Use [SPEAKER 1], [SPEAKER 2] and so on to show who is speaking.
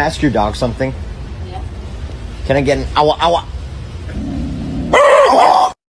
[SPEAKER 1] ask your dog something?
[SPEAKER 2] Yeah.
[SPEAKER 1] Can I get an owa owa?